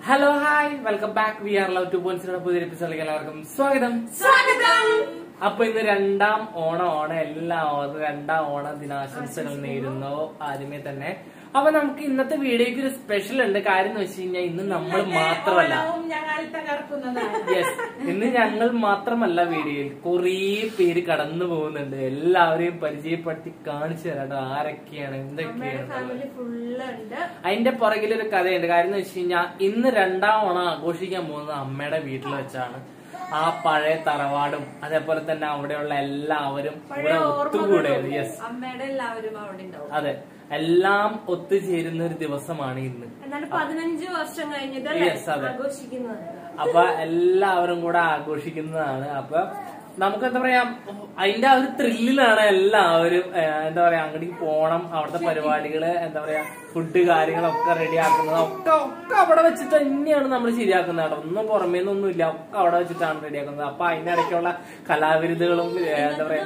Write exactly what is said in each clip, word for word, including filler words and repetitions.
Hello hi welcome back we are love to point പുതിയ എപ്പിസോഡിലേക്ക് എല്ലാവർക്കും സ്വാഗതം സ്വാഗതം. അപ്പൊ ഇന്ന് രണ്ടാം ഓണം ഓണം എല്ലാവർക്കും രണ്ടാം ഓണ ദിനാശംസകൾ നേരുന്നു ആദ്യമേ തന്നെ. അപ്പൊ നമുക്ക് ഇന്നത്തെ വീഡിയോക്ക് ഒരു സ്പെഷ്യൽ ഉണ്ട്. കാര്യം എന്ന് വെച്ച് കഴിഞ്ഞാൽ ഇന്ന് നമ്മൾ മാത്രമല്ല യെസ് ഇന്ന് ഞങ്ങൾ മാത്രമല്ല വീഡിയോയിൽ കുറേ പേര് കടന്നു പോകുന്നുണ്ട്. എല്ലാവരെയും പരിചയപ്പെടുത്തി കാണിച്ചു തരാട്ടോ ആരൊക്കെയാണ് എന്തൊക്കെയാണ്. അതിന്റെ പുറകിലൊരു കഥയുണ്ട്. കാര്യം എന്ന് വെച്ച് കഴിഞ്ഞാൽ ഇന്ന് രണ്ടാം ഓണം ആഘോഷിക്കാൻ പോകുന്നത് അമ്മയുടെ വീട്ടിൽ വെച്ചാണ്. ആ പഴയ തറവാടും അതേപോലെ തന്നെ അവിടെയുള്ള എല്ലാവരും ഇവിടെ ഒത്തുകൂടിയത്. യെസ് അമ്മയുടെ എല്ലാവരും അവിടെ ഉണ്ടാവും. അതെ, എല്ലാം ഒത്തുചേരുന്ന ഒരു ദിവസമാണ് ഇന്ന്. പതിനഞ്ച് വർഷം കഴിഞ്ഞിട്ട് യെസ് അതെ ആഘോഷിക്കുന്നത്. അപ്പൊ എല്ലാവരും കൂടെ ആഘോഷിക്കുന്നതാണ്. അപ്പൊ നമുക്ക് എന്താ പറയാ, അതിന്റെ ആ ഒരു ത്രില്ലിലാണ് എല്ലാവരും എന്താ പറയാ അങ്ങോട്ടേക്ക് പോണം. അവിടുത്തെ പരിപാടികള് എന്താ പറയാ ഫുഡ് കാര്യങ്ങളൊക്കെ റെഡിയാക്കുന്നത് ഒക്കെ ഒക്കെ അവിടെ വെച്ചിട്ട് തന്നെയാണ് നമ്മൾ ശരിയാക്കുന്നത് കേട്ടോ. ഒന്നും പുറമേ നിന്നൊന്നും ഇല്ല, ഒക്കെ അവിടെ വെച്ചിട്ടാണ് റെഡിയാക്കുന്നത്. അപ്പൊ അതിനിടയ്ക്കുള്ള കലാവിരുദ്ധകളും എന്താ പറയാ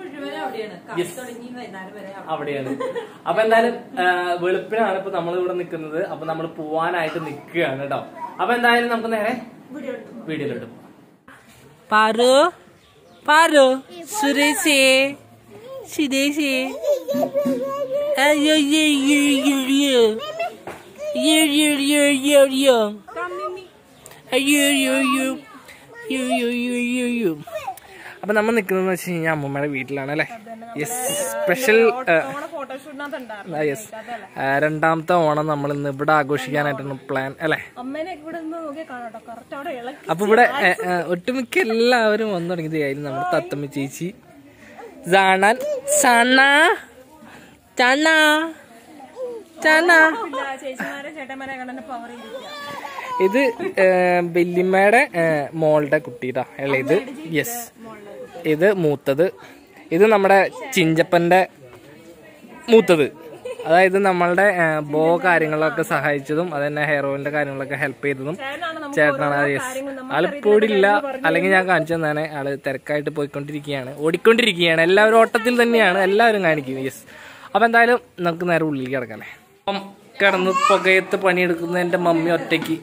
അവിടെയാണ്. അപ്പൊ എന്തായാലും വെളുപ്പിനാണ് ഇപ്പൊ നമ്മൾ ഇവിടെ നിൽക്കുന്നത്. അപ്പൊ നമ്മൾ പോവാനായിട്ട് നിൽക്കുകയാണ് കേട്ടോ. അപ്പൊ എന്തായാലും നമുക്ക് നേരെ വീഡിയോയിലോട്ട് പോവാം. പാറു പാറു സുരേഷേ സുരേഷേ അയ്യോ അയ്യോ അയ്യോ അയ്യോ അയ്യോ അയ്യോ അയ്യോ അയ്യോ അയ്യോ അയ്യോ അയ്യോ. അപ്പൊ നമ്മൾ നിൽക്കുന്നതെന്ന് വെച്ച് കഴിഞ്ഞാൽ അമ്മൂമ്മയുടെ വീട്ടിലാണ് അല്ലെ. യെസ് സ്പെഷ്യൽ യെസ് രണ്ടാമത്തെ ഓണം നമ്മൾ ഇന്ന് ഇവിടെ ആഘോഷിക്കാനായിട്ടാണ് പ്ലാൻ അല്ലെ. അപ്പൊ ഇവിടെ ഒട്ടുമിക്ക എല്ലാവരും വന്നു തുടങ്ങിയതായിരുന്നു. നമ്മുടെ തത്തമ്മ ചേച്ചി ജാണാൻ സണ ചണ ചണ. ഇത് വല്യമ്മയുടെ മോളുടെ കുട്ടിയുടെ അല്ലേ ഇത്. യെസ് ഇത് മൂത്തത്. ഇത് നമ്മുടെ ചിഞ്ചപ്പന്റെ മൂത്തത്. അതായത് നമ്മളുടെ ബോ കാര്യങ്ങളൊക്കെ സഹായിച്ചതും അതന്നെ ഹെയർ ഓയിലിന്റെ കാര്യങ്ങളൊക്കെ ഹെൽപ്പ് ചെയ്തതും ചേട്ടനാണ്. യെസ് ആളിപ്പോടില്ല, അല്ലെങ്കിൽ ഞാൻ കാണിച്ചു തന്നെ. ആള് തിരക്കായിട്ട് പോയിക്കൊണ്ടിരിക്കുകയാണ്, ഓടിക്കൊണ്ടിരിക്കുകയാണ്. എല്ലാവരും ഓട്ടത്തിൽ തന്നെയാണ്, എല്ലാവരും കാണിക്കും. യെസ് അപ്പൊ എന്തായാലും നമുക്ക് നേരെ ഉള്ളിൽ കിടക്കാല്ലേ. അപ്പം കിടന്ന് പുകയത്ത് പണിയെടുക്കുന്ന എന്റെ മമ്മി ഒറ്റയ്ക്ക്.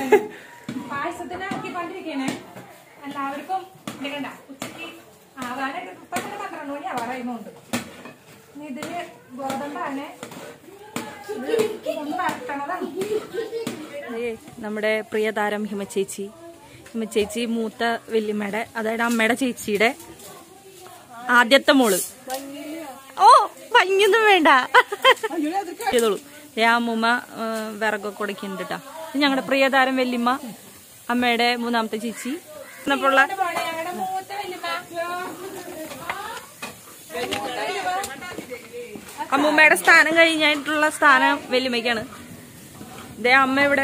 എല്ലാവർക്കും ഉച്ചക്ക് ആവാനൊക്കെ പന്ത്രണ്ട് മണി ആവാറായിരുന്നുണ്ട്. ഇതില് ഗോതമ്പാണ് നമ്മുടെ പ്രിയ താരം ഹിമചേച്ചി. ഹിമചേച്ചി മൂത്ത വല്യമ്മയുടെ അതായത് അമ്മയുടെ ചേച്ചിയുടെ ആദ്യത്തെ മോള്. ഓ ഭംഗിയൊന്നും വേണ്ട ചെയ്തോളൂ. അമ്മൂമ്മ വിറകൊക്കെ ഉടക്കുന്നുണ്ട് കേട്ടോ. ഞങ്ങളുടെ പ്രിയതാരം വല്യമ്മ അമ്മയുടെ മൂന്നാമത്തെ ചേച്ചി. അമ്മൂമ്മയുടെ സ്ഥാനം കഴിഞ്ഞായിട്ടുള്ള സ്ഥാനം വല്യമ്മയ്ക്കാണ്. ഇതേ അമ്മ ഇവിടെ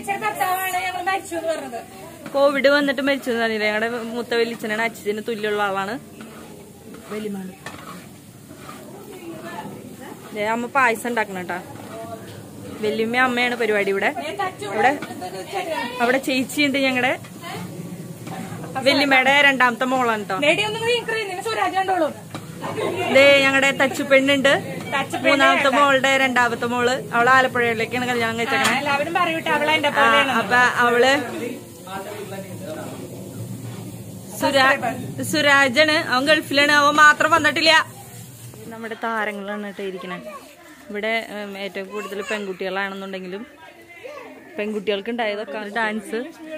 കോവിഡ് വന്നിട്ട് മരിച്ചു എന്നറിയില്ല. ഞങ്ങളുടെ മൂത്ത വല്യച്ഛനാണ്, അച്ഛന് തുല്യമുള്ള ആളാണ് വല്യമ്മ. ഇതേ അമ്മ പായസം ഉണ്ടാക്കണം കേട്ടാ. വല്യമ്മ അമ്മയാണ് പരിപാടി. ഇവിടെ ഇവിടെ അവിടെ ചേച്ചിയുണ്ട്, ഞങ്ങളുടെ വല്യമ്മയുടെ രണ്ടാമത്തെ മോളാണ് കേട്ടോ. ഇതേ ഞങ്ങളുടെ തച്ചുപെണ്ണുണ്ട്, മൂന്നാമത്തെ മോളുടെ രണ്ടാമത്തെ മോള്. അവള് ആലപ്പുഴയിലേക്കാണ് കല്യാണം കഴിച്ചേക്കണേ. അപ്പൊ അവള് സുരാ സുരാജാണ്, അവൻ ഗൾഫിലാണ്, അവൻ മാത്രം വന്നിട്ടില്ല. നമ്മുടെ താരങ്ങളാണ് കേട്ടോ ഇരിക്കണേ. ഇവിടെ ഏറ്റവും കൂടുതൽ പെൺകുട്ടികളാണെന്നുണ്ടെങ്കിലും പെൺകുട്ടികൾക്ക് ഉണ്ടായതൊക്കെ ഡാൻസ്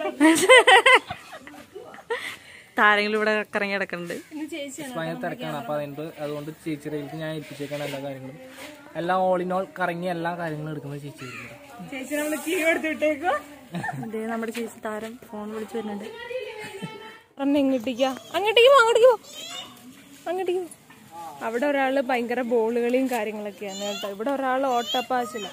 താരങ്ങൾ ഇവിടെ കറങ്ങി കിടക്കുന്നുണ്ട്. ഭയങ്കര തിരക്കാണ്. അപ്പൊ അതുകൊണ്ട് അതുകൊണ്ട് ചേച്ചിയിലേക്ക് ഞാൻ ഏൽപ്പിച്ചേക്കാണ് എല്ലാ കാര്യങ്ങളും. എല്ലാം ഓൾ ഇൻ ഓൾ കറങ്ങി എല്ലാ കാര്യങ്ങളും എടുക്കുന്നത് ചേച്ചി. അതെ നമ്മുടെ ചേച്ചി താരം ഫോൺ വിളിച്ചു വരുന്നുണ്ട്. എങ്ങോട്ടേക്കാ? അങ്ങോട്ടേക്ക് പോ, അങ്ങോട്ടേക്ക് പോ, അങ്ങോട്ടേക്ക് പോ. അവിടെ ഒരാള് ഭയങ്കര ബോളുകളിയും കാര്യങ്ങളൊക്കെയാണ് കേട്ടോ. ഇവിടെ ഒരാൾ ഓട്ടപ്പാച്ചില.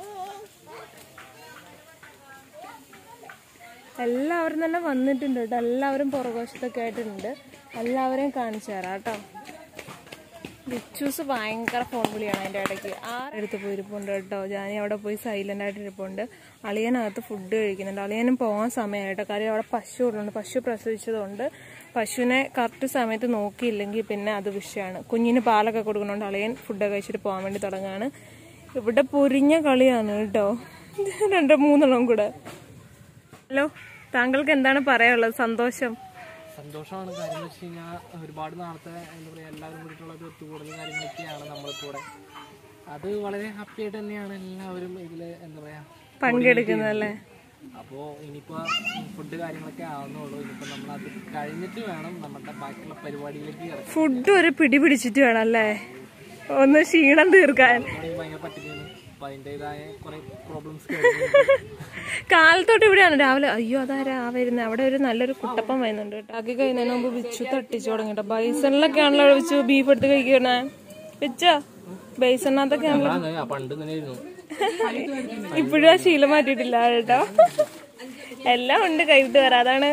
എല്ലാവരും തന്നെ വന്നിട്ടുണ്ട് കേട്ടോ. എല്ലാവരും പുറകോശത്തൊക്കെ ആയിട്ടുണ്ട്. എല്ലാവരെയും കാണിച്ചു തരാം കേട്ടോ. ബിച്ചൂസ് ഭയങ്കര ഫോൺ വിളിയാണ് അതിൻ്റെ ഇടയ്ക്ക്. ആരെടുത്ത് പോയിരിപ്പുണ്ട് കേട്ടോ. ജാനി അവിടെ പോയി സൈലന്റ് ആയിട്ട് ഇരിപ്പുണ്ട്. അളിയനകത്ത് ഫുഡ് കഴിക്കുന്നുണ്ട്. അളിയനും പോകാൻ സമയമായിട്ടോ. കാര്യം അവിടെ പശു ഉള്ളതുകൊണ്ട്, പശു പ്രസവിച്ചതുകൊണ്ട് പശുവിനെ കറക്റ്റ് സമയത്ത് നോക്കിയില്ലെങ്കിൽ പിന്നെ അത് വിഷയമാണ്. കുഞ്ഞിന് പാലൊക്കെ കൊടുക്കുന്നുണ്ട്. അളിയൻ ഫുഡൊക്കെ കഴിച്ചിട്ട് പോകാൻ വേണ്ടി തുടങ്ങുകയാണ്. ഇവിടെ പൊരിഞ്ഞ കളിയാണ് കേട്ടോ, രണ്ട് മൂന്നെണ്ണം കൂടെ. ഹലോ, താങ്കൾക്ക് എന്താണ് പറയാനുള്ളത്? സന്തോഷം സന്തോഷമാണ്. കാര്യം എന്ന് വെച്ച് കഴിഞ്ഞാൽ ഒരുപാട് നാളത്തെ എന്താ പറയുക എല്ലാവരും കൂടിയിട്ടുള്ള ഒരു ഒത്തുകൂടൽ കാര്യങ്ങളൊക്കെയാണ് നമ്മളിപ്പോൾ. അത് വളരെ ഹാപ്പി ആയിട്ട് തന്നെയാണ് എല്ലാവരും ഇതിൽ എന്താ പറയുക പങ്കെടുക്കുന്നതല്ലേ. അപ്പോൾ ഇനിയിപ്പോൾ ഫുഡ് കാര്യങ്ങളൊക്കെ ആവുന്നുള്ളൂ. ഇനിയിപ്പോൾ നമ്മൾ അത് കഴിഞ്ഞിട്ട് വേണം നമ്മുടെ ബാക്കിയുള്ള പരിപാടിയിലേക്ക് ഇറങ്ങാൻ. ഫുഡ് ഒരു പിടി പിടിച്ചിട്ട് വേണം അല്ലേ ഒന്ന് ക്ഷീണം തീർക്കാൻ. ഭയങ്കര പറ്റിക്കുന്നു. അപ്പം അതിൻ്റെതായ കുറേ പ്രോബ്ലംസ് കാലത്തോട്ട് ഇവിടെയാണ് രാവിലെ. അയ്യോ അതാരാ ആ വരുന്നത്? അവിടെ ഒരു നല്ലൊരു കുട്ടപ്പം വരുന്നുണ്ട് കേട്ടോ. ആക്കി കഴിഞ്ഞതിന് മുമ്പ് വിച്ചു തട്ടിച്ചു തുടങ്ങി കേട്ടോ. ബൈസണിലൊക്കെ ആണല്ലോ വിച്ചു ബീഫ് എടുത്ത് കഴിക്കണേ. വെച്ചോ ബൈസണിനകത്തൊക്കെ ആണല്ലോ. പണ്ട് തന്നെയായിരുന്നു. ഇപ്പോഴും ആ ശീലം മാറ്റിയിട്ടില്ല കേട്ടോ. എല്ലാം ഉണ്ട് കയ്യിട്ട് വരാം. അതാണ്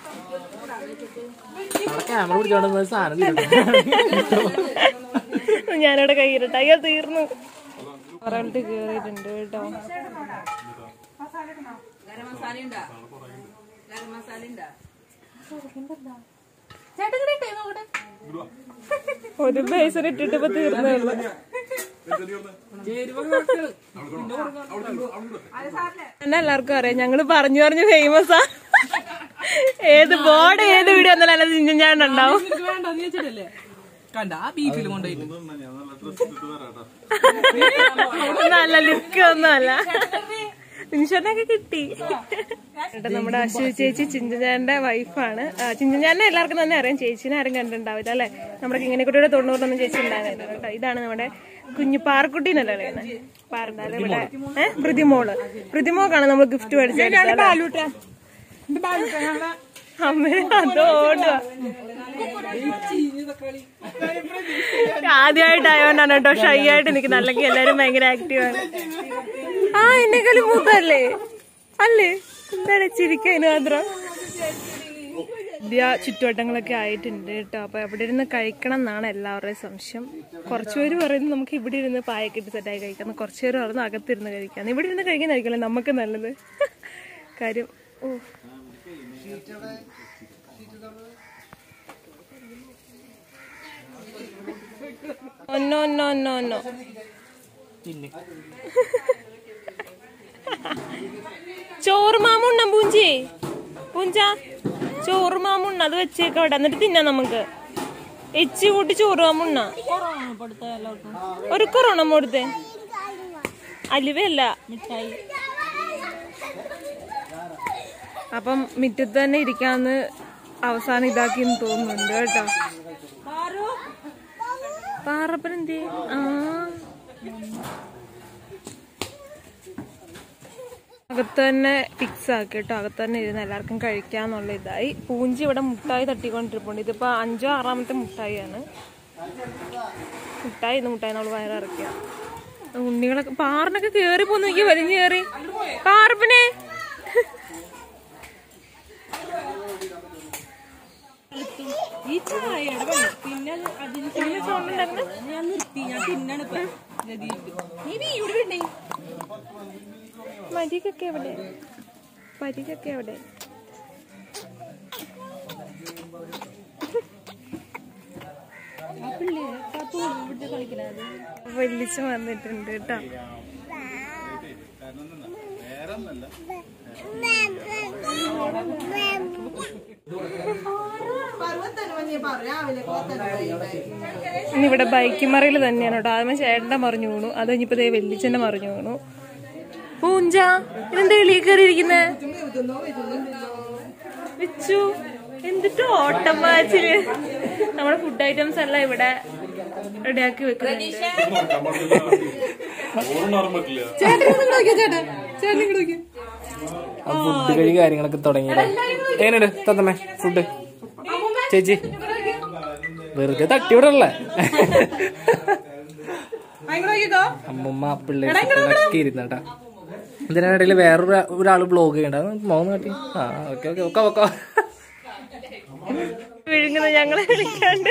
ക്യാമറ പിടിച്ചോണ്ട് സാധനം ഞാനവിടെ കയ്യിലിട്ട്. അയ്യോ തീർന്നു. ഒരാളുടെ കേറിയിട്ടുണ്ട് കേട്ടോ. ഒരു ബേസർ ഇട്ടിട്ട് ഇപ്പൊ തീർന്നേ ഉള്ളു. എന്നെ എല്ലാവർക്കും അറിയാം. ഞങ്ങള് പറഞ്ഞു പറഞ്ഞു ഫേമസാ. ഏത് ബോർഡ് ഏത് വീഡിയോ ഒന്നല്ല ചിഞ്ചൻ ഉണ്ടാവും. നല്ല ലുക്ക് ഒന്നുമല്ല. നിമിഷനൊക്കെ കിട്ടി. നമ്മുടെ അശു ചേച്ചി ചിഞ്ചൻചാന്റെ വൈഫാണ്. ചിഞ്ചൻചാനെ എല്ലാവർക്കും തന്നെ അറിയാം. ചേച്ചിനെ ആരും കണ്ടിട്ടുണ്ടാവില്ല അല്ലെ. നമ്മുടെ കിങ്ങനെക്കുട്ടിയുടെ തൊണ്ണൂറിനൊന്നും ചേച്ചി ഉണ്ടായിരുന്നില്ല കേട്ടോ. ഇതാണ് നമ്മുടെ കുഞ്ഞു പാറക്കുട്ടി എന്നല്ല പറയുന്നത്. പാറന്നാല് ഇവിടെ ഏഹ് പ്രതിമോള്. പ്രതിമോക്കാണ് നമ്മൾ ഗിഫ്റ്റ് മേടിച്ചത്. അമ്മ അതോടുക ആദ്യമായിട്ടായോണ്ടാണ് കേട്ടോ ഷൈ ആയിട്ട് നിൽക്കുന്നത്. അല്ലെങ്കിൽ എല്ലാരും ഭയങ്കര ആക്റ്റീവാണ്. ആ എന്നെക്കാളും മൂത്തല്ലേ അല്ലേ? എന്താണ് ചിരിക്കതിന് മാത്രം. സദ്യ ചുറ്റുവട്ടങ്ങളൊക്കെ ആയിട്ടുണ്ട് കേട്ടോ. അപ്പൊ അവിടെ ഇരുന്ന് കഴിക്കണം എന്നാണ് എല്ലാവരുടെയും സംശയം. കുറച്ചുപേര് പറയുന്നത് നമുക്ക് ഇവിടെ ഇരുന്ന് പായക്കിട്ട് സെറ്റായി കഴിക്കാം. കുറച്ചുപേര് പറയുന്നത് അകത്തിരുന്ന് കഴിക്കാം. ഇവിടെ ഇരുന്ന് കഴിക്കുന്നതായിരിക്കല്ലേ നമുക്ക് നല്ലത് കാര്യം. ഓ ഒന്നോ ഒന്നോ ഒന്നോ ഒന്നോ ചോറ് മാമുണ്ണ പൂഞ്ചി പൂഞ്ച ചോറ് മാമുണ്ണ അത് വെച്ചേക്ക അവിടെ. എന്നിട്ട് തിന്നാ നമുക്ക് എച്ചി കൂട്ടി ചോറ് മാമുണ്ണ. ഒരു കൊറോണ കൊടുത്തേ അലുവല്ല മിഠായി. അപ്പം മിറ്റത്ത് തന്നെ ഇരിക്കാന്ന് അവസാനം ഇതാക്കിന്ന് തോന്നുന്നുണ്ട് കേട്ടോ. പാറപ്പനെന്തേ? ആ അകത്ത് തന്നെ ഫിക്സ് ആക്കി കേട്ടോ. അകത്ത് തന്നെ ഇരുന്ന് എല്ലാവർക്കും കഴിക്കാന്നുള്ള ഇതായി. പൂഞ്ചി ഇവിടെ മുട്ടായി തട്ടിക്കൊണ്ടിരിപ്പുണ്ട്. ഇതിപ്പോ അഞ്ചോ ആറാമത്തെ മുട്ടായിയാണ്. മുട്ടായി ഇന്ന് മുട്ടായി നമ്മൾ വയറിറക്കിയ ഉണ്ണികളൊക്കെ പാറിനൊക്കെ കേറി പോന്ന് നോക്കി വലിഞ്ഞു കേറി. പാറപ്പനെ ഈ ചായയുടെ പിന്നെ ഞാൻ നിർത്തി. ഞാൻ തിന്നാണ് മരികൊക്കെ എവിടെ? പരികൊക്കെ എവിടെ? വലിച്ചു വന്നിട്ടുണ്ട് കേട്ടോ. ഇന്നിവിടെ ബൈക്ക് മറിയിൽ തന്നെയാണ് കേട്ടോ. ആദ്യമേ ചേട്ടന്റെ മറിഞ്ഞു വീണു. അത് കഴിഞ്ഞിപ്പോ ദേ വെല്ലിച്ചന്റെ മറിഞ്ഞു വീണു. പൂഞ്ച ഇതെന്താ എളിയ കയറിയിരിക്കുന്നേ? വിച്ചു എന്തിട്ട് ഓട്ടം വാച്ചില്. നമ്മുടെ ഫുഡ് ഐറ്റംസ് എല്ലാം ഇവിടെ റെഡിയാക്കി വെക്കുന്നുണ്ട്. ഫുഡ് കഴി കാര്യങ്ങളൊക്കെ തുടങ്ങിയത് എങ്ങനെയുണ്ട് തത്തമ്മേ ഫുഡ്? ചേച്ചി വെറുതെ തട്ടിവിടല്ലേ. അമ്മമ്മ പിള്ളേരൊക്കെ ഇരുന്നട്ടാ. ഇതിനിടയിൽ വേറൊരു ഒരാള് ബ്ലോഗ് ചെയ്യണ്ട മോന്ന് കാട്ടി. ആ ഓക്കെ ഓക്കെ ഒക്കെ ഒക്കെ വിഴുങ്ങുന്നത് ഞങ്ങളെ വിളിക്കാണ്ട്.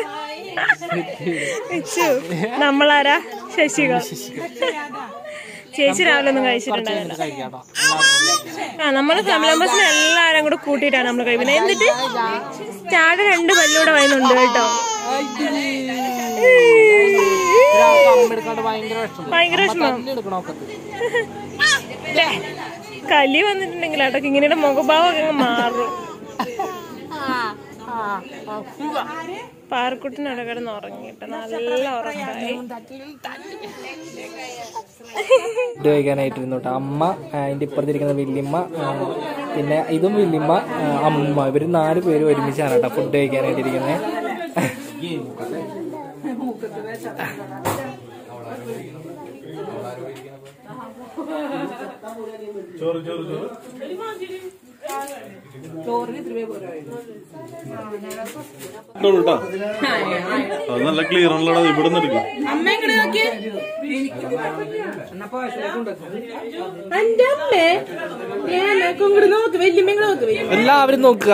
നമ്മളാരാ? ശശിക ചേച്ചി രാവിലെ ഒന്നും കഴിച്ചിട്ടുണ്ടായിരുന്നില്ല. ആ നമ്മള് ഫാമിലി മെമ്പേഴ്സിനെ എല്ലാരും കൂടെ കൂട്ടിയിട്ടാണ് നമ്മൾ കഴിക്കുന്നത്. എന്നിട്ട് ചാട രണ്ട് പല്ലൂടെ വരുന്നുണ്ട് കേട്ടോ. ഭയങ്കര വിഷമം. കലി വന്നിട്ടുണ്ടെങ്കിൽ അതൊക്കെ ഇങ്ങനെ മുഖഭാവം ഒക്കെ മാറും. പാറക്കുട്ടിനവിടെ കിടന്ന് ഉറങ്ങിയിട്ട് നല്ല ഉറക്കായി. ഫുഡ് കഴിക്കാനായിട്ടിരുന്നു കേട്ടോ. അമ്മ, അതിന്റെ ഇപ്പുറത്തിരിക്കുന്ന വല്യമ്മ, പിന്നെ ഇതും വല്യമ്മ, അമ്മ, ഇവര് നാല് പേര് ഒരുമിച്ചാണ് കേട്ടോ ഫുഡ് കഴിക്കാനായിട്ടിരിക്കുന്നത്. ചോറ് ചോറ് ചോറ് അത് നല്ല ക്ലിയർ ആണല്ലോ. ഇവിടെ നിന്ന് എടുക്കും. എല്ലാവരും നോക്കുക.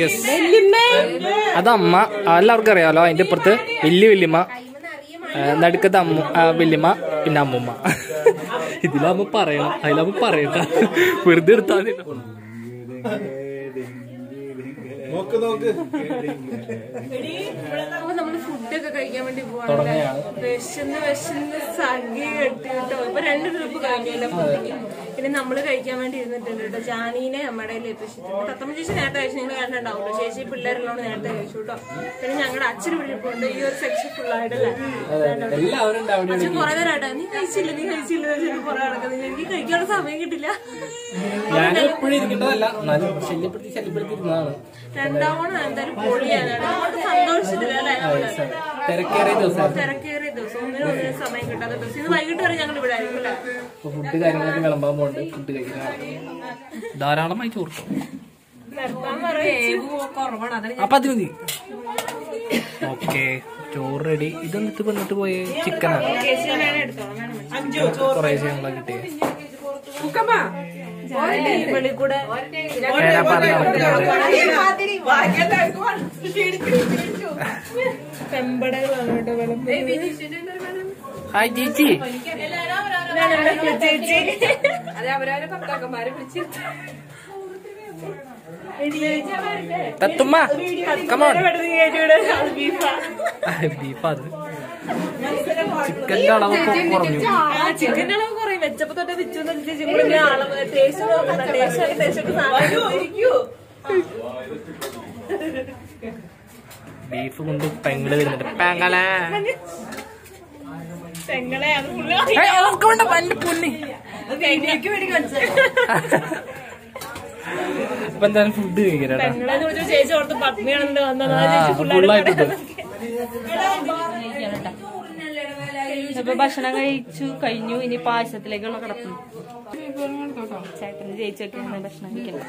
അതമ്മ, എല്ലാവർക്കും അറിയാലോ. അതിന്റെ ഇപ്പുറത്ത് വലിയ വല്യമ്മ, നടുക്കത്തെ അമ്മ വല്യമ്മ, പിന്നെ അമ്മുമ്മ. ഇതിലാവുമ്പോ പറയണം, അതിലാവുമ്പോ പറയട്ട, വെറുതെ എടുത്താൽ നോക്ക് നോക്ക്. അപ്പൊ നമ്മള് ഫുഡൊക്കെ കഴിക്കാൻ വേണ്ടി പോവാണല്ലേ. വിശന്ന് വിശന്ന് സഖി കെട്ടിട്ടോ. ഇപ്പൊ രണ്ട് ട്രിപ്പ് കഴിഞ്ഞല്ലോ ഫുഡിന്. പിന്നെ നമ്മള് കഴിക്കാൻ വേണ്ടി ഇരുന്നിട്ടുണ്ട് കേട്ടോ. ജാനീനെ നമ്മുടെ എത്തിച്ചിട്ടുണ്ട്. തത്തമ്മ ചേച്ചി നേരത്തെ കഴിച്ചു, നിങ്ങൾ കണ്ടിട്ടുണ്ടാവും. ചേച്ചി പിള്ളേരെല്ലാം നേരത്തെ കഴിച്ചു കേട്ടോ. പിന്നെ ഞങ്ങളുടെ അച്ഛന് വിളിപ്പുണ്ട്. ഈ ഒരു സെക്ഷൻ ഫുള്ളായിട്ടല്ലേ അച്ഛൻ കുറെ നേരമായിട്ടാ നീ കഴിച്ചില്ല നീ കഴിച്ചില്ല കുറെ നടക്കുന്നത്. എനിക്ക് കഴിക്കാനുള്ള സമയം കിട്ടില്ല. രണ്ടാമത് എന്തായാലും പൊളിയാണ്. സന്തോഷത്തില്ല അല്ലേ? തിരക്കേറിയ ദിവസം തിരക്കേറിയ ദിവസം ഒന്നിനും ഒന്നിനും സമയം കിട്ടാത്ത ദിവസം. ഇത് വൈകിട്ട് വരെ ഞങ്ങൾ ഇവിടെ ആയിരിക്കും അല്ലേ? ഫുഡ് കാര്യങ്ങളൊക്കെ വിളമ്പാൻ പോകണ്ട്. ഫുഡ് കഴിക്കാൻ ധാരാളമായി ചോറ്. അപ്പൊ അത് മതി. ഓക്കെ, ചോറ് റെഡി. ഇതെന്നിട്ട് വന്നിട്ട് പോയ ചിക്കനാണ്. കുറേ ചെയ്യാനുള്ള കിട്ടിയ പെമ്പടകളാണ് കേട്ടോ. ഹായ് ചേച്ചി. ചേച്ചി തത്തുമ്മ കമോൺ. ബീഫ് അത് ചിക്കന്റെ അളവൊക്കെ കുറഞ്ഞു. ചിക്കന്റെ അളവ് കുറയും. വെച്ചപ്പോ തൊട്ട് വെച്ചു അളവ് ടേസ്റ്റ് നോക്കണ്ട. ടേസ്റ്റ് ടേസ്റ്റ് ബീഫ് കൊണ്ട് പെങ്ങള് വരുന്നുണ്ട്. പെങ്ങളെ പെങ്ങളെ അത് പൊന്നി. അപ്പൊ എന്തായാലും ഫുഡ് കഴിക്കട്ടെ. ചേച്ചി ഓർത്ത് പത്നിയാണെന്ന് വന്നത്. ഇപ്പൊ ഭക്ഷണം കഴിച്ചു കഴിഞ്ഞു. ഇനി പായസത്തിലേക്കുള്ള കിടക്കുന്നു. ചേട്ടന് ചേച്ചിയൊക്കെ ഭക്ഷണം കഴിക്കണം.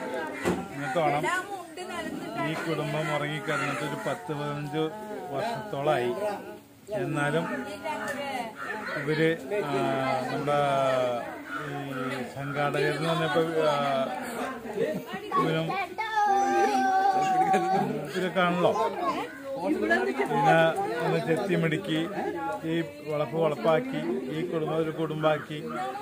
ഈ കുടുംബം ഉറങ്ങിക്കറിഞ്ഞിട്ട് ഒരു പത്ത് പതിനഞ്ച് വർഷത്തോളമായി. എന്നാലും ഇവര് നമ്മുടെ ഈ സംഘാടകരെന്ന് പറഞ്ഞപ്പോ ഇവരും ഇതൊക്കെയാണല്ലോ. പിന്നെ ഒന്ന് ചെത്തിമിടുക്കി ഈ വളപ്പ് വളപ്പാക്കി ഈ കുടുംബം ഒരു കുടുംബാക്കി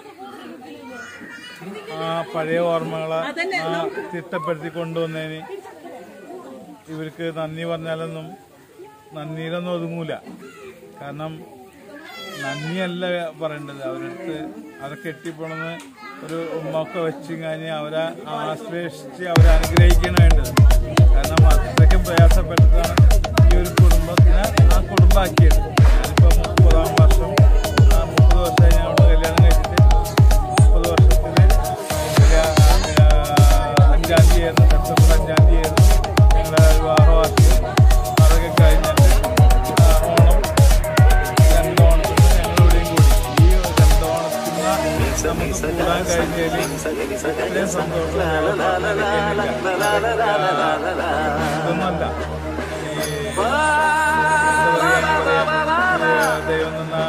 ആ പഴയ ഓർമ്മകളെ ആ ചിട്ടപ്പെടുത്തി കൊണ്ടുവന്നതിന് ഇവർക്ക് നന്ദി പറഞ്ഞാലൊന്നും നന്ദിയിലൊന്നും ഒതുങ്ങൂല. കാരണം നന്ദിയല്ല പറയേണ്ടത്, അവരടുത്ത് അതൊക്കെ എത്തിപ്പോണെന്ന് ഒരു ഉമ്മൊക്കെ വെച്ച് കഴിഞ്ഞ് അവരെ ആശ്ലേഷിച്ച് അവരെ അനുഗ്രഹിക്കുകയാണ് വേണ്ടത്. കാരണം അത്രയ്ക്ക് പ്രയാസപ്പെട്ടിട്ടാണ് ഈ ഒരു കുടുംബത്തിനെ ആ കുടുംബമാക്കിയത്. ഞാനിപ്പോൾ മുപ്പതാം വർഷം മുപ്പത് വർഷമായി ഞാൻ അവിടെ കല്യാണം കഴിച്ചിട്ട് മുപ്പത് വർഷത്തിൽ അഞ്ചാം തീയതി ആയിരുന്നു, സെപ്റ്റംബർ അഞ്ചാം തീയതി ആയിരുന്നു ഞങ്ങളുടെ വിവാഹവാസി. അതൊക്കെ കഴിഞ്ഞിട്ട് ഓണം രണ്ടോണത്തിന് ഞങ്ങളിവിടെയും കൂടി. ഈ രണ്ടോണത്തിന് നമുക്ക് കൂടാൻ കഴിഞ്ഞതിൽ ഇത്രയും സന്തോഷം ഇതൊന്നല്ല. ദൈവം നിന്നാ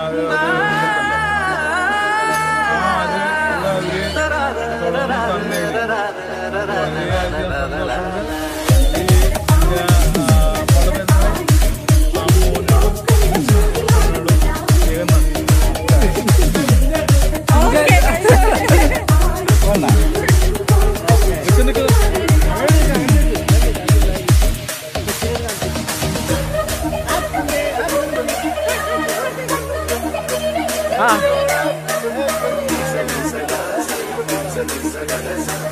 ആ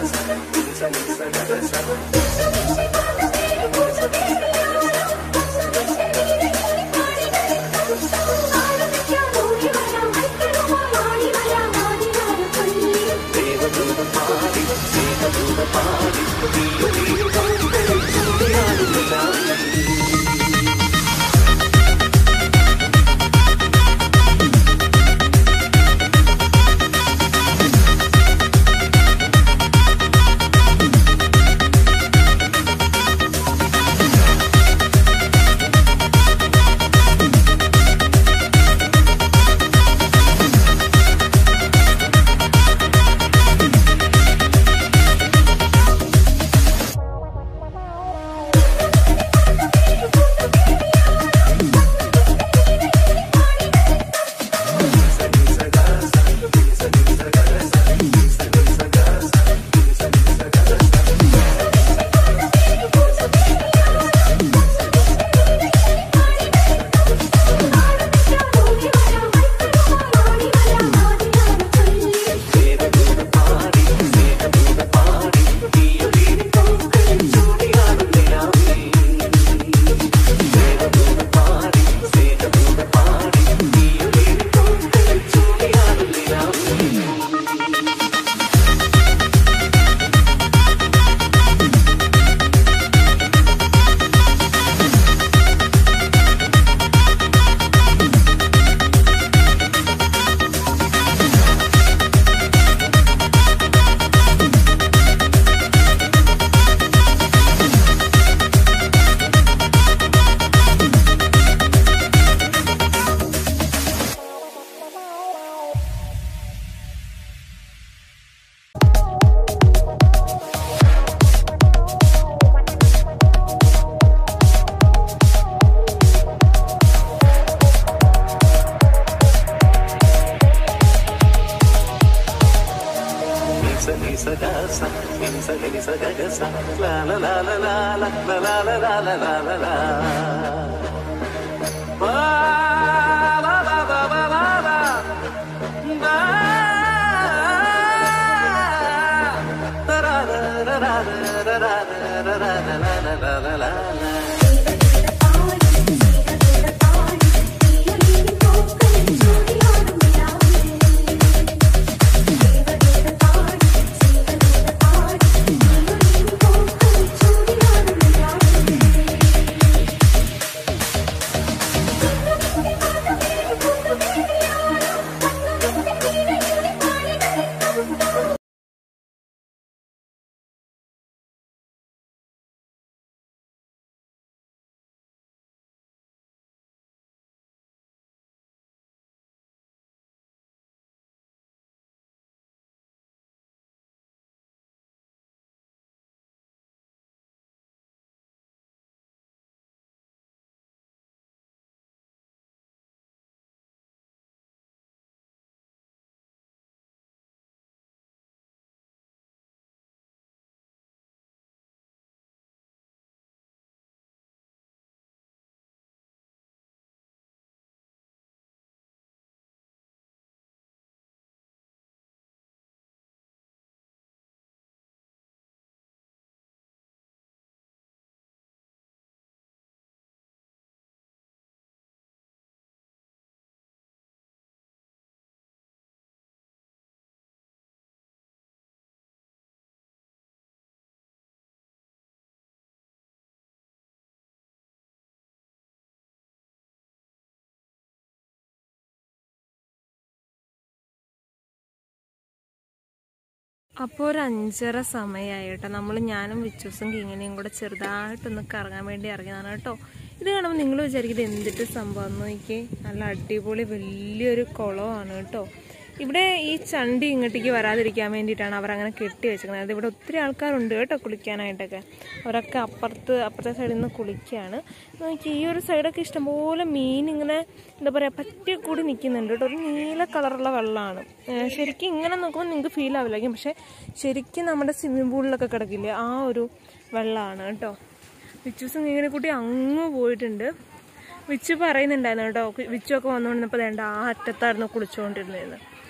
അപ്പോൾ ഒരു അഞ്ചര സമയമായി കേട്ടോ. നമ്മൾ ഞാനും വിച്ചൂസും കിങ്ങിനെയും കൂടെ ചെറുതായിട്ടൊന്ന് കറങ്ങാൻ വേണ്ടി ഇറങ്ങിയതാണ് കേട്ടോ. ഇത് കാണുമ്പോൾ നിങ്ങൾ വിചാരിക്കുന്നത് എന്തിട്ട് സംഭവം നോക്കിയേ, നല്ല അടിപൊളി വലിയൊരു കുളമാണ് കേട്ടോ. ഇവിടെ ഈ ചണ്ടി ഇങ്ങോട്ടേക്ക് വരാതിരിക്കാൻ വേണ്ടിയിട്ടാണ് അവരങ്ങനെ കെട്ടി വെച്ചിരിക്കുന്നത്. ഇവിടെ ഒത്തിരി ആൾക്കാരുണ്ട് കേട്ടോ കുളിക്കാനായിട്ടൊക്കെ. അവരൊക്കെ അപ്പുറത്ത് അപ്പുറത്തെ സൈഡിൽ നിന്ന് കുളിക്കുകയാണ്. നോക്കി ഈ ഒരു സൈഡൊക്കെ ഇഷ്ടംപോലെ മീൻ ഇങ്ങനെ എന്താ പറയുക പറ്റി കൂടി നിൽക്കുന്നുണ്ട് കേട്ടോ. ഒരു നീല കളറുള്ള വെള്ളമാണ്. ശരിക്കും ഇങ്ങനെ നോക്കുമ്പോൾ നിങ്ങൾക്ക് ഫീൽ ആവില്ലായിരിക്കും, പക്ഷേ ശരിക്കും നമ്മുടെ സ്വിമ്മിംഗ് പൂളിലൊക്കെ കിടക്കില്ലേ ആ ഒരു വെള്ളമാണ് കേട്ടോ. വിച്ചൂസും ഇങ്ങനെ കൂട്ടി അങ്ങ് പോയിട്ടുണ്ട്. വിച്ചു പറയുന്നുണ്ടായിരുന്നു കേട്ടോ, വിച്ചുവൊക്കെ വന്നുകൊണ്ടിരുന്നപ്പോൾ വേണ്ട ആ അറ്റത്തായിരുന്നു കുളിച്ചുകൊണ്ടിരുന്നത്.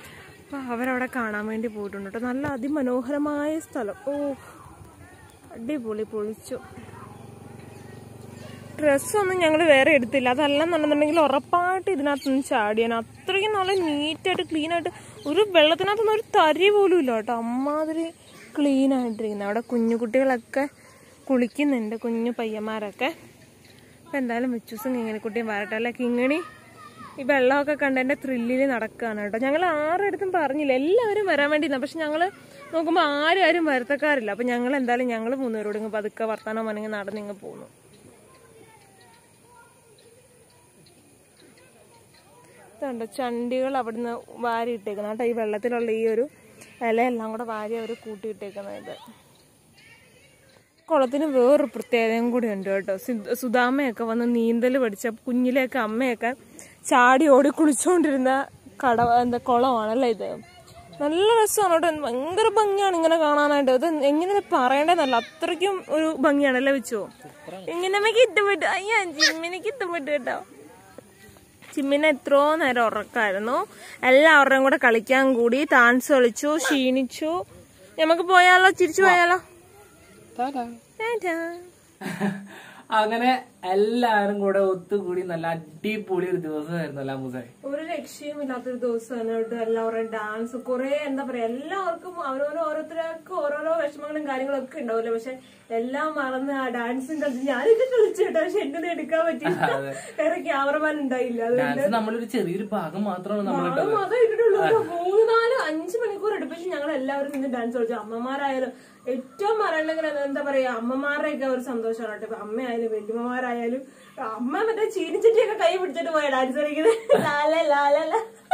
അപ്പം അവരവിടെ കാണാൻ വേണ്ടി പോയിട്ടുണ്ട് കേട്ടോ. നല്ല അതിമനോഹരമായ സ്ഥലം. ഓ അടിപൊളി, പൊളിച്ചു. ഡ്രസ്സൊന്നും ഞങ്ങൾ വേറെ എടുത്തില്ല. അതല്ലെന്നുണ്ടെന്നുണ്ടെങ്കിൽ ഉറപ്പായിട്ട് ഇതിനകത്തൊന്നും ചാടിയാണ്. അത്രയ്ക്കും നല്ല നീറ്റായിട്ട് ക്ലീനായിട്ട് ഒരു വെള്ളത്തിനകത്തൊന്നും ഒരു തരി പോലും ഇല്ല കേട്ടോ. അമ്മാതിരി ക്ലീൻ ആയിട്ടിരിക്കുന്നത്. അവിടെ കുഞ്ഞു കുട്ടികളൊക്കെ കുളിക്കുന്നുണ്ട്, കുഞ്ഞു പയ്യന്മാരൊക്കെ. അപ്പം എന്തായാലും വിച്ചൂസും കിങ്ങിണിക്കുട്ടിയും വരട്ടെ അല്ലേ. കിങ്ങിണി ഈ വെള്ളമൊക്കെ കണ്ടതിൻ്റെ ത്രില്ലിൽ നടക്കുകയാണ് കേട്ടോ. ഞങ്ങൾ ആരുടെടുത്തും പറഞ്ഞില്ല, എല്ലാവരും വരാൻ വേണ്ടി. പക്ഷെ ഞങ്ങൾ നോക്കുമ്പോൾ ആരും ആരും വരുത്തക്കാരില്ല. അപ്പം ഞങ്ങൾ എന്തായാലും ഞങ്ങൾ മൂന്നുപേരോട് ഇങ്ങ് പതുക്കെ വർത്താനം പറഞ്ഞെങ്കിൽ നടന്നിങ്ങ് പോന്നു. ഇതുണ്ട് ചണ്ടികൾ അവിടുന്ന് വാരി ഇട്ടേക്കുന്നത് കേട്ടോ. ഈ വെള്ളത്തിലുള്ള ഈ ഒരു ഇലയെല്ലാം കൂടെ വാരി അവർ കൂട്ടിയിട്ടേക്കുന്നത്. ഇത് കുളത്തിന് വേറൊരു പ്രത്യേകതയും കൂടി ഉണ്ട് കേട്ടോ. സുധാമയൊക്കെ വന്ന് നീന്തൽ പഠിച്ച കുഞ്ഞിലെയൊക്കെ അമ്മയൊക്കെ ചാടി ഓടി കുളിച്ചുകൊണ്ടിരുന്ന കട എന്താ കുളമാണല്ലേ ഇത്. നല്ല രസമാണ് കേട്ടോ. ഭയങ്കര ഭംഗിയാണ് ഇങ്ങനെ കാണാനായിട്ട്. ഇത് എങ്ങനെ പറയണ്ടേന്നല്ല, അത്രയ്ക്കും ഒരു ഭംഗിയാണല്ലേ വെച്ചോ. ഇങ്ങനെ ഇഷ്ടപ്പെട്ടു. അയ്യോ ജിമ്മിനൊക്കെ ഇഷ്ടപ്പെട്ടു കേട്ടോ. ചിമ്മിനെ എത്രയോ നേരം ഉറക്കായിരുന്നു. എല്ലാവരുടെയും കൂടെ കളിക്കാൻ കൂടി ഡാൻസ് കളിച്ചു, ക്ഷീണിച്ചു. നമുക്ക് പോയാലോ, തിരിച്ചു പോയാലോ? അങ്ങനെ എല്ലാരും കൂടെ ഒത്തുകൂടി നല്ല അടിപൊളി ഒരു ദിവസമായിരുന്നു അല്ല മുസേ. ഒരു രക്ഷയും ഇല്ലാത്തൊരു ദിവസമാണ് കേട്ടോ. എല്ലാവരുടെയും ഡാൻസ് കുറെ എന്താ പറയാ, എല്ലാവർക്കും അവരോരോ ഓരോരുത്തർക്ക് ഓരോരോ വിഷമങ്ങളും കാര്യങ്ങളും ഒക്കെ ഉണ്ടാവില്ല. പക്ഷെ എല്ലാം മറന്ന് ആ ഡാൻസും കളിച്ച് ഞാനൊക്കെ കളിച്ചു കേട്ടോ. പക്ഷെ എന്നെ എടുക്കാൻ പറ്റില്ല, വേറെ ക്യാമറമാൻ ഉണ്ടായില്ല. അതുകൊണ്ട് നമ്മളൊരു ചെറിയൊരു ഭാഗം മാത്രമാണ് നമ്മൾ മാത്രമേ ഇട്ടിട്ടുള്ളൂ. മൂന്ന് നാല് അഞ്ച് മണിക്കൂർ എടുപ്പിച്ച് ഞങ്ങൾ എല്ലാവരും നിന്ന് ഡാൻസ് കളിച്ചു. അമ്മമാരായാലും ഏറ്റവും പറയണെങ്കിൽ എന്താ പറയാ, അമ്മമാരുടെയൊക്കെ ഒരു സന്തോഷമാണ് കേട്ടോ. ഇപ്പൊ അമ്മയായാലും വല്യമ്മമാരായാലും അമ്മ മറ്റേ ചീനിച്ചട്ടിയൊക്കെ കൈ പിടിച്ചിട്ട് പോയ ഡാൻസ് കളിക്കുന്നത്. ലാല ലാല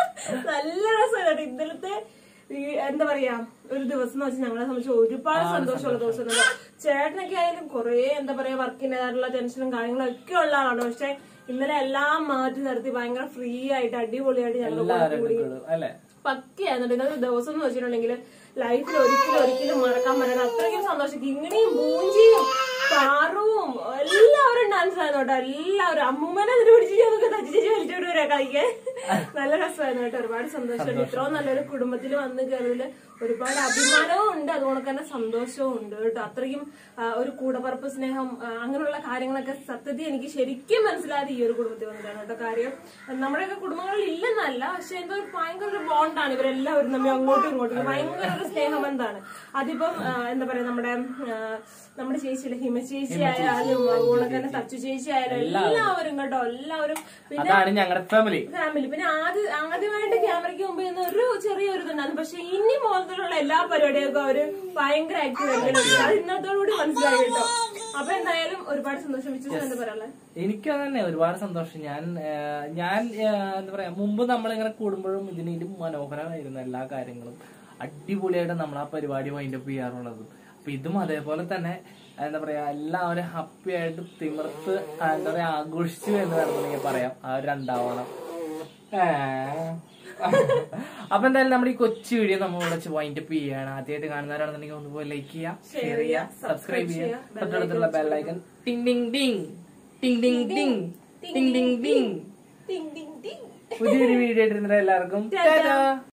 നല്ല രസമാണ് കേട്ടോ. ഇന്നലത്തെ എന്താ പറയാ ഒരു ദിവസം എന്ന് വെച്ചാൽ ഞങ്ങളെ സംബന്ധിച്ച് ഒരുപാട് സന്തോഷമുള്ള ദിവസം. ചേട്ടനൊക്കെ ആയാലും കുറെ എന്താ പറയാ വർക്കിൻ്റെതായിട്ടുള്ള ടെൻഷനും കാര്യങ്ങളും ഒക്കെ ഉള്ള ആളാണ്. പക്ഷെ ഇന്നലെ എല്ലാം മാറ്റി നിർത്തി ഭയങ്കര ഫ്രീ ആയിട്ട് അടിപൊളിയായിട്ട് ഞങ്ങൾ കൂടി പക്കയായിരുന്നു. ഇന്നത്തെ ദിവസം എന്ന് വെച്ചിട്ടുണ്ടെങ്കിൽ ലൈഫിൽ ഒരിക്കലും ഒരിക്കലും മറക്കാൻ പറ്റാത്ത അത്രയ്ക്കും സന്തോഷം. കിങ്ങിണിയും പൂഞ്ചിയും പാറുവും എല്ലാവരും ഡാൻസ് ആയിരുന്നു കേട്ടോ. എല്ലാവരും അമ്മൂമ്മനെ പിടിച്ചിട്ട് തച്ചിച്ച് വലിച്ചോട്ട് വരാ കളിക്കാൻ. നല്ല രസമായിരുന്നു കേട്ടോ. ഒരുപാട് സന്തോഷമുണ്ട്. ഇത്രയും നല്ലൊരു കുടുംബത്തിൽ വന്ന് കയറിയതില് ഒരുപാട് അഭിമാനവും ഉണ്ട്, അതുകൊണ്ട് തന്നെ സന്തോഷവും ഉണ്ട് കേട്ടോ. അത്രയ്ക്കും ഒരു കൂടപ്പറപ്പ് സ്നേഹം അങ്ങനെയുള്ള കാര്യങ്ങളൊക്കെ സത്യത്തിൽ എനിക്ക് ശരിക്കും മനസ്സിലായത് ഈ ഒരു കുടുംബത്തിൽ വന്നിട്ടാണ് കേട്ടോ. കാര്യം നമ്മുടെയൊക്കെ കുടുംബങ്ങളിൽ ഇല്ലെന്നല്ല, പക്ഷെ എന്തോ ഒരു ഭയങ്കര ഒരു ബോണ്ടാണ് ഇവരെല്ലാവരും തമ്മിൽ അങ്ങോട്ടും ഇങ്ങോട്ടും ഭയങ്കര ഒരു സ്നേഹബന്ധമാണ്. അതിപ്പം എന്താ പറയാ നമ്മുടെ നമ്മുടെ ചേച്ചിയിലെ ഹിമ ചേച്ചി ആയാലും അതുപോലെ തന്നെ തച്ചു ചേച്ചി ആയാലും എല്ലാവരും കേട്ടോ. എല്ലാവരും പിന്നെ ഞങ്ങളുടെ ഫാമിലി ഫാമിലി പിന്നെ ആദ്യ ആദ്യമായിട്ട് ക്യാമറയ്ക്ക് മുമ്പ് നിന്ന് ഒരു ചെറിയൊരു ഇതുണ്ടായിരുന്നു. പക്ഷെ ഇനി മുതലുള്ള എല്ലാ പരിപാടികൾക്കും അവര് ഭയങ്കര ആക്റ്റീവ് ആയിരിക്കും. അത് ഇന്നത്തോടുകൂടി മനസ്സിലായി കേട്ടോ. അപ്പൊ എന്തായാലും ഒരുപാട് സന്തോഷം. എന്താ പറയാ, എനിക്ക് തന്നെ ഒരുപാട് സന്തോഷം. ഞാൻ ഞാൻ എന്താ പറയാ മുമ്പ് നമ്മളിങ്ങനെ കൂടുമ്പോഴും ഇതിനും മനോഹരമായിരുന്നു എല്ലാ കാര്യങ്ങളും. അടിപൊളിയായിട്ട് നമ്മൾ ആ പരിപാടി വൈൻഡപ്പ് ചെയ്യാറുള്ളത്. അപ്പൊ ഇതും അതേപോലെ തന്നെ എന്താ പറയാ എല്ലാവരും ഹാപ്പി ആയിട്ട് തിമിർത്ത് എന്താ പറയാ ആഘോഷിച്ചു എന്ന് വേണമെങ്കിൽ പറയാം ആ ഒരു രണ്ടാവണം. അപ്പൊ എന്തായാലും നമ്മുടെ ഈ കൊച്ചു വീഡിയോ നമ്മൾ വിളിച്ച് വൈൻഡപ്പ് ചെയ്യാണ്. ആദ്യമായിട്ട് കാണുന്നവരാണെന്നുണ്ടെങ്കിൽ ഒന്ന് പോയി ലൈക്ക് ചെയ്യുക, ഷെയർ ചെയ്യുക, സബ്സ്ക്രൈബ് ചെയ്യുക, തൊട്ടടുത്തുള്ള ബെല്ലൈക്കൺ ടിങ് ടിങ് ടിങ് ടിങ് ടിങ് ടിങ് ടിങ് ടിങ് ടിങ്. പുതിയൊരു വീഡിയോ ആയിട്ട് എല്ലാവർക്കും